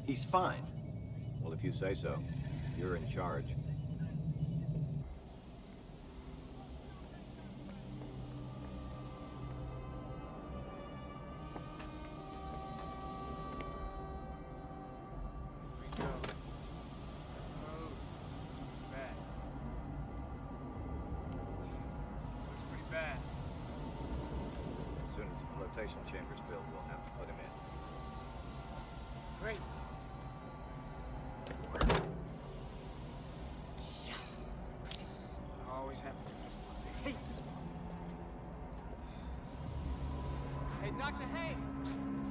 He's fine. Well, if you say so. You're in charge. Chambers built, we'll have to put him in. Great. Yeah. I always have to do this part. I hate this part. Hey, Dr. Hay!